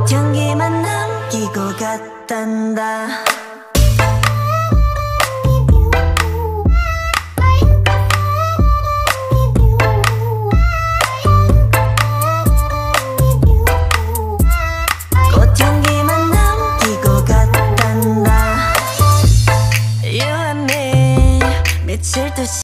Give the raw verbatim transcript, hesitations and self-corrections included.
꽃향기만 남기고 갔단다. 꽃향기만 남기고 갔단다. You and me 미칠 듯이